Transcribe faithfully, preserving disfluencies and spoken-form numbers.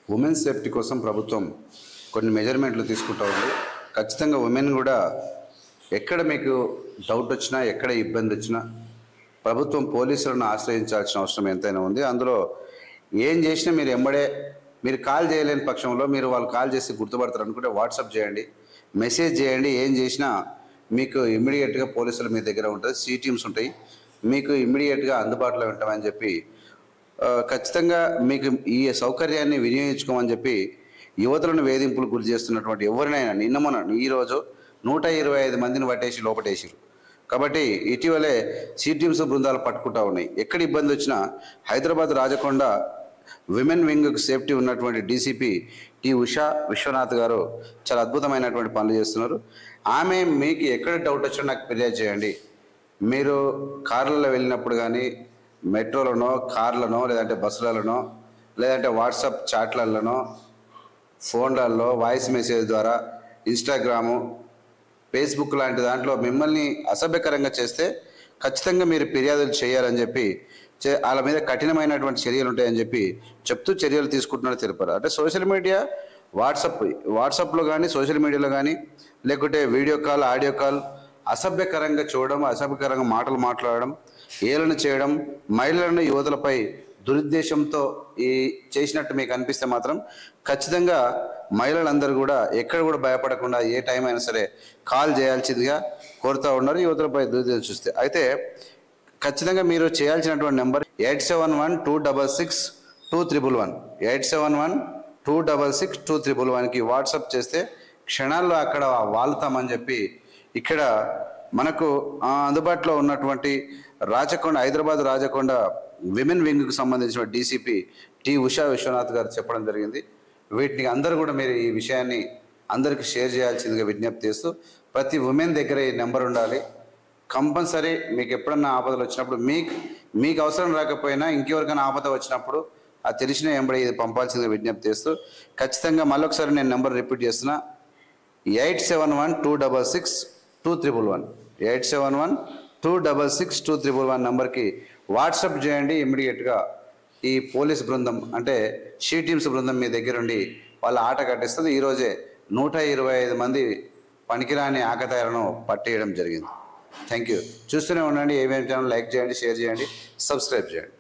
Women safety కోసం ప్రభుత్వం కొన్ని మెజర్మెంట్లు తీసుకుంటూ ఉంది. ఖచ్చితంగా ఉమెన్ కూడా ఎక్కడ మీకు డౌట్ వచ్చినా, ఎక్కడ ఇబ్బంది వచ్చినా ప్రభుత్వం పోలీసులను ఆశ్రయించాల్సిన అవసరం ఎంతైనా ఉంది. అందులో ఏం చేసినా మీరు ఎంబడే మీరు కాల్ చేయలేని పక్షంలో మీరు వాళ్ళు కాల్ చేసి గుర్తుపడతారు అనుకుంటే వాట్సాప్ చేయండి, మెసేజ్ చేయండి. ఏం చేసినా మీకు ఇమ్మీడియట్గా పోలీసులు మీ దగ్గర ఉంటుంది, సి టీమ్స్ ఉంటాయి, మీకు ఇమ్మీడియట్గా అందుబాటులో ఉంటామని చెప్పి ఖచ్చితంగా మీకు ఈ సౌకర్యాన్ని వినియోగించుకోమని చెప్పి యువతులను వేధింపులు గురి చేస్తున్నటువంటి ఎవరినైనా నిన్న మొన్న ఈరోజు నూట ఇరవై ఐదు మందిని పట్టేసి లోపటేసారు. కాబట్టి ఇటీవలే సి టీమ్స్ బృందాలు పట్టుకుంటా ఉన్నాయి. ఎక్కడ ఇబ్బంది వచ్చినా హైదరాబాద్ రాజకొండ విమెన్ వింగ్కు సేఫ్టీ ఉన్నటువంటి డీసీపీ టి ఉషా విశ్వనాథ్ గారు చాలా అద్భుతమైనటువంటి పనులు చేస్తున్నారు. ఆమె మీకు ఎక్కడ డౌట్ వచ్చినా నాకు ఫిర్యాదు చేయండి. మీరు కార్లలో వెళ్ళినప్పుడు కానీ, మెట్రోలనో, కార్లనో, లేదంటే బస్సులలోనో, లేదంటే వాట్సాప్ చాట్లలోనో, ఫోన్లలో వాయిస్ మెసేజ్ ద్వారా, ఇన్స్టాగ్రాము, ఫేస్బుక్ లాంటి దాంట్లో మిమ్మల్ని అసభ్యకరంగా చేస్తే ఖచ్చితంగా మీరు ఫిర్యాదులు చేయాలని చెప్పి చే వాళ్ళ మీద కఠినమైనటువంటి చర్యలు ఉంటాయని చెప్పి చెప్తూ చర్యలు తీసుకుంటున్నారో తెలిపారు. అంటే సోషల్ మీడియా వాట్సాప్ వాట్సాప్లో కానీ, సోషల్ మీడియాలో కానీ, లేకుంటే వీడియో కాల్, ఆడియో కాల్ అసభ్యకరంగా చూడడం, అసభ్యకరంగా మాటలు మాట్లాడడం, ఏలన చేయడం, మహిళలను యువతులపై దురుద్దేశంతో ఈ చేసినట్టు మీకు అనిపిస్తే మాత్రం ఖచ్చితంగా మహిళలందరూ కూడా ఎక్కడ కూడా భయపడకుండా ఏ టైం అయినా సరే కాల్ చేయాల్సిందిగా కోరుతూ ఉన్నారు. యువతులపై దురుద్దేశం చూస్తే అయితే ఖచ్చితంగా మీరు చేయాల్సినటువంటి number eight seven one two double six two triple one eight seven one two double six two triple వన్కి వాట్సాప్ చేస్తే క్షణాల్లో అక్కడ వాళ్తామని చెప్పి ఇక్కడ మనకు అందుబాటులో ఉన్నటువంటి రాచకొండ హైదరాబాద్ రాచకొండ విమెన్ వింగ్కు సంబంధించిన డీసీపీ టి ఉషా విశ్వనాథ్ గారు చెప్పడం జరిగింది. వీటిని అందరూ కూడా మీరు ఈ విషయాన్ని అందరికీ షేర్ చేయాల్సిందిగా విజ్ఞప్తి చేస్తూ ప్రతి ఉమెన్ దగ్గర ఈ నెంబర్ ఉండాలి. కంపల్సరీ మీకు ఎప్పుడన్నా ఆపదలు వచ్చినప్పుడు మీకు మీకు అవసరం రాకపోయినా ఇంకెవరికైనా ఆపద వచ్చినప్పుడు ఆ తెలిసిన ఎంబడి ఇది పంపాల్సిందిగా విజ్ఞప్తి చేస్తూ ఖచ్చితంగా మళ్ళొకసారి నేను నెంబర్ రిపీట్ చేస్తున్నా eight seven one two double six two triple one eight seven one two double six two triple one నెంబర్కి వాట్సాప్ చేయండి. ఇమ్మీడియట్గా ఈ పోలీస్ బృందం అంటే షీ టీమ్స్ బృందం మీ దగ్గరుండి వాళ్ళ ఆట కట్టిస్తుంది. ఈరోజే నూట ఇరవై ఐదు మంది పనికిరాని ఆకతాయిలను పట్టేయడం జరిగింది. Thank you. చూస్తూనే ఉండండి ఏమేమి ఛానల్. లైక్ చేయండి, షేర్ చేయండి, సబ్స్క్రైబ్ చేయండి.